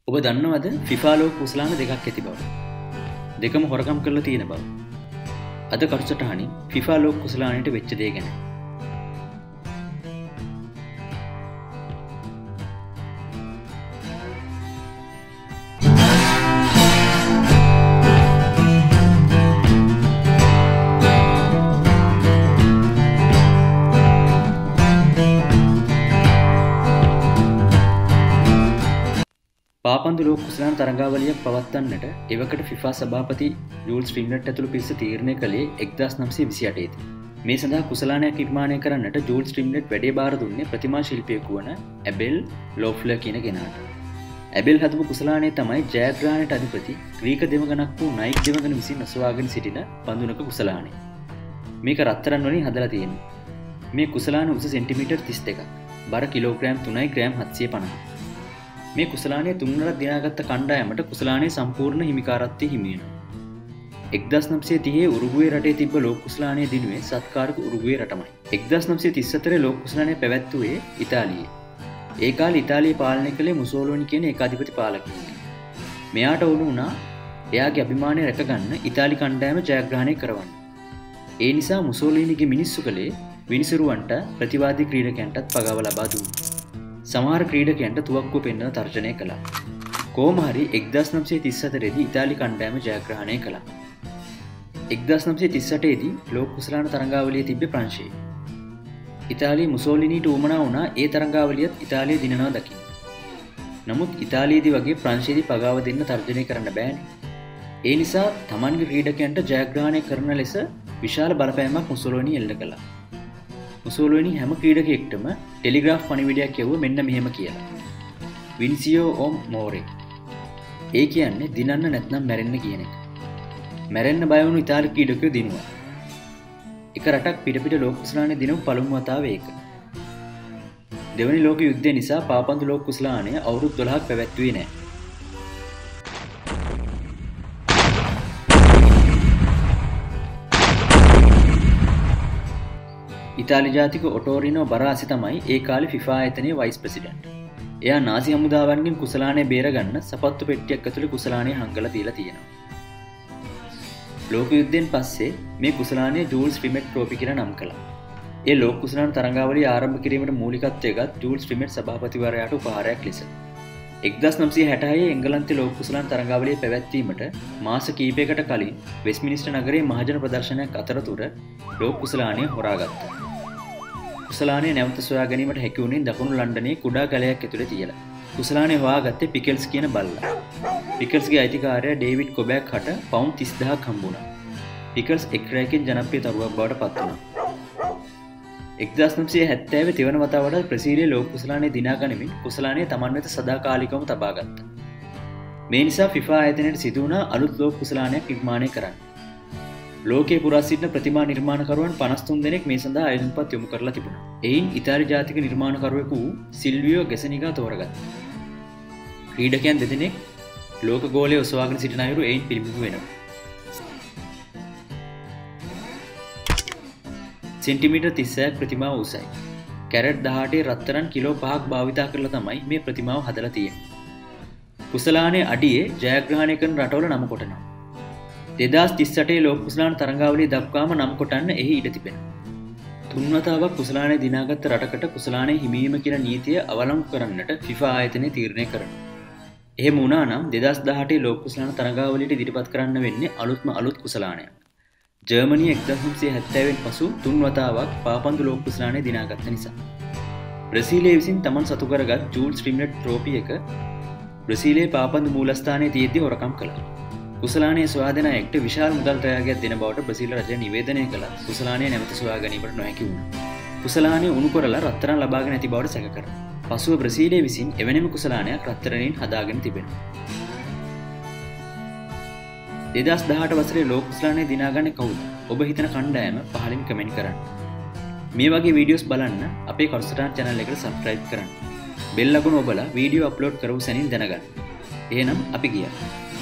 ඔබ දන්නවද FIFA ලෝක කුසලාන දෙකක් ඇති බව? දෙකම හොරකම් කරලා තියෙන බව. අද කටසටහනින් FIFA ලෝක කුසලානයට වෙච්ච දේ ගැන. පාපන්දු ලෝක කුසලාන තරඟාවලියක් පවත්වන්නට එවකට FIFA සභාපති ජූල්ස් ෆ්‍රිම්ලට් ඇතුළු පිරිස තීරණය කළේ 1928 දී. මේ සඳහා කුසලානයක් නිර්මාණය කරන්නට ජූල්ස් ෆ්‍රිම්ලට් වැඩේ බාර දුන්නේ ප්‍රතිමා ශිල්පියෙකු වන ඇබෙල් ලෝෆ්ලර් කියන කෙනාට. ඇබෙල් හදපු කුසලානය තමයි ජයග්‍රහණයට අධිපති ග්‍රීක දෙවඟනක් වූ නයික් දෙවඟන විසින් ඔසවාගෙන සිටින බඳුනක කුසලානය. මේක රත්තරන් වලින් හදලා තියෙන්නේ. මේ කුසලාන උස සෙන්ටිමීටර් 32ක්, බර කිලෝග්‍රෑම් 3යි ග්‍රෑම් 750. මේ කුසලානයේ තුන්වරක් දිනාගත්ත කණ්ඩායමට කුසලානයේ සම්පූර්ණ හිමිකාරත්වය හිමි වෙනවා. 1930 උරුගුවේ රටේ තිබ්බ ලෝක කුසලානයේ දිනුවේ සත්කාරක උරුගුවේ රටමයි. 1934 ලෝක කුසලානය පැවැත්වුවේ ඉතාලියේ. ඒ කාලේ ඉතාලිය පාලනය කළේ මුසෝලිනි කියන ඒකාධිපති පාලකයෙක්. මෙයාට වුණ උනා එයාගේ අභිමානය රැකගන්න ඉතාලි කණ්ඩායම ජයග්‍රහණය කරවන්න. ඒ නිසා මුසෝලිනිගේ මිනිස්සු කලේ විනිසුරුවන්ට ප්‍රතිවාදී ක්‍රීඩකයන්ටත් පගාව ලබා දුන්නා. සමහර ක්‍රීඩකයන්ට තුවක්කුව පෙන්වන තර්ජනය කළා. කොහොම හරි 1934 දී ඉතාලි කණ්ඩායම ජයග්‍රහණය කළා. 1938 දී ලෝක කුසලාන තරඟාවලිය තිබ්බේ ප්‍රංශයේ. ඉතාලිය මුසෝලිනිට උවමනා වුණා ඒ තරඟාවලියත් ඉතාලිය දිනනවා දකින්න. නමුත් ඉතාලියේදී වගේ ප්‍රංශයේදී පගාව දෙන්න තර්ජනය කරන්න බෑනේ. ඒ නිසා තමන්ගේ ක්‍රීඩකයන්ට ජයග්‍රහණය කරන ලෙස විශාල බලපෑමක් මුසෝලිනි එල්ල කළා. මුසෝලිනි හැම ක්‍රීඩකයෙක්ටම ටෙලිග්‍රාෆ් පණිවිඩයක් යවුව මෙන්න මෙහෙම කියලා. වින්සියෝ ඕම් මෝරේ. ඒ කියන්නේ දිනන්න නැත්නම් මැරෙන්න කියන එක. මැරෙන්න බය වුණු ඉතාලි ක්‍රීඩකයෝ දිනුවා. එක රටක් පිට ලෝක කුසලානයේ දිනපු පළමු වතාව ඒක. දෙවැනි ලෝක යුද්ධය නිසා පාපන්දු ලෝක කුසලානය අවුරුදු 12ක් පැවැත්වුවේ නැහැ. ඉතාලි ජාතික ඔටෝරිනෝ බරාසි තමයි ඒ කාලේ FIFA ආයතනයේ වයිස් ප්‍රෙසිඩන්ට්. එයා නාසි හමුදාවන්ගෙන් කුසලානය බේරගන්න සපත්තු පෙට්ටියක් ඇතුලේ කුසලානය හංගලා තියලා තියෙනවා. ලෝක යුද්ධයෙන් පස්සේ මේ කුසලානය ජූල්ස් ෆ්‍රිමෙට් ට්‍රෝෆි කියලා නම් කළා. ඒ ලෝක කුසලාන තරඟාවලිය ආරම්භ කිරීමට මූලිකත්වය ගත් ජූල්ස් ෆ්‍රිමෙට් සභාපතිවරයාට උපහාරයක් ලෙස 1966 එංගලන්තයේ ලෝක කුසලාන තරඟාවලිය පැවැත්වීමට මාස කිහිපයකට කලින් වෙස්ට්මිනිස්ටර් නගරයේ මහජන ප්‍රදර්ශනයක් අතරතුර ලෝක කුසලානය හොරාගත්තා. කුසලානය නැවත සොයා ගැනීමට හැකි වුණේ දකුණු ලන්ඩනයේ කුඩා කැලයක් ඇතුලේ තියලා. කුසලානය හොයාගත්තේ පිකල්ස් කියන බල්ලා. පිකල්ස්ගේ අයිතිකාරයා ඩේවිඩ් කොබැක් හට පවුන්ඩ් 30000ක් හම්බුණා. පිකල්ස් එක් රැයකින් ජනප්‍රිය තරුවක් බවට පත් වුණා. 1970 තෙවන වතාවටත් ප්‍රසීලයේ ලෝක කුසලානය දිනා ගනිමින් කුසලානය තමන් වෙත සදාකාලිකවම තබා ගත්තා. මේ නිසා FIFA ආයතනයට සිදු වුණා අලුත් ලෝක කුසලානයක් නිර්මාණය කරන්න. ලෝකයේ පුරා සිටින ප්‍රතිමා නිර්මාණකරුවන් 53 දෙනෙක් මේ සඳහා අයදුම්පත් යොමු කරලා තිබුණා. එයින් ඉතාලි ජාතික නිර්මාණකරුවෙකු සිල්වියෝ ගැසනිගා තෝරගත්තා. ක්‍රීඩකයන් දෙදෙනෙක් ලෝක ගෝලයේ ඔසවාගෙන සිටින අයුරු එයින් පිළිබිඹු වෙනවා. සෙන්ටිමීටර් 36ක් ප්‍රතිමාව උසයි. කැරට් 18 රත්තරන් කිලෝ 5ක් භාවිතා කරලා තමයි මේ ප්‍රතිමාව හදලා තියෙන්නේ. කුසලානයේ අඩියේ ජයග්‍රහණය කරන රටවල නම කොටනවා. 2038 ලෝක කුසලාන තරඟාවලිය දක්වාම නම් කොටන්න එහි ඉඩ තිබෙනවා. තුන්වතාවක් කුසලානය දිනාගත් රටකට කුසලානය හිමිවීම කියන නීතිය අවලංගු කරන්නට FIFA ආයතනය තීරණය කරනවා. එහෙම වුණා නම් 2018 ලෝක කුසලාන තරඟාවලියට ඉදිරිපත් කරන්න වෙන්නේ අලුත් කුසලානයක්. ජර්මනිය 1970 පසු තුන්වතාවක් පාපන්දු ලෝක කුසලානය දිනාගත්ත නිසා. බ්‍රසීලය විසින් තමන් සතු කරගත් ජූල්ස් ෆ්‍රිම්ලට් ට්‍රෝෆි එක බ්‍රසීලයේ පාපන්දු මූලස්ථානයේ තියෙද්දී හොරකම් කළා. කුසලානයේ සොයා දෙන අයෙක්ට විශාල මුදල් ත්‍යාගයක් දෙන බවට බ්‍රසීල් රජය නිවේදනය කළා. කුසලානය නැවත සොයා ගැනීමට නොහැකි වුණා. කුසලානය උණු කරලා රත්තරන් ලබාගෙන ඇති බවට සැක කරා. පසුව බ්‍රසීලය විසින් එවැනිම කුසලානයක් රත්තරනින් හදාගෙන තිබෙනවා. 2018 වසරේ ලෝක කුසලානය දිනාගන්නේ කවුද? ඔබ හිතන කණ්ඩායම පහලින් කමෙන්ට් කරන්න. මේ වගේ වීඩියෝස් බලන්න අපේ කටසටහන් channel එකට subscribe කරන්න. බෙල් අකුණ ඔබලා වීඩියෝ අප්ලෝඩ් කරපු සැනින් දැනගන්න. එහෙනම් අපි ගියා.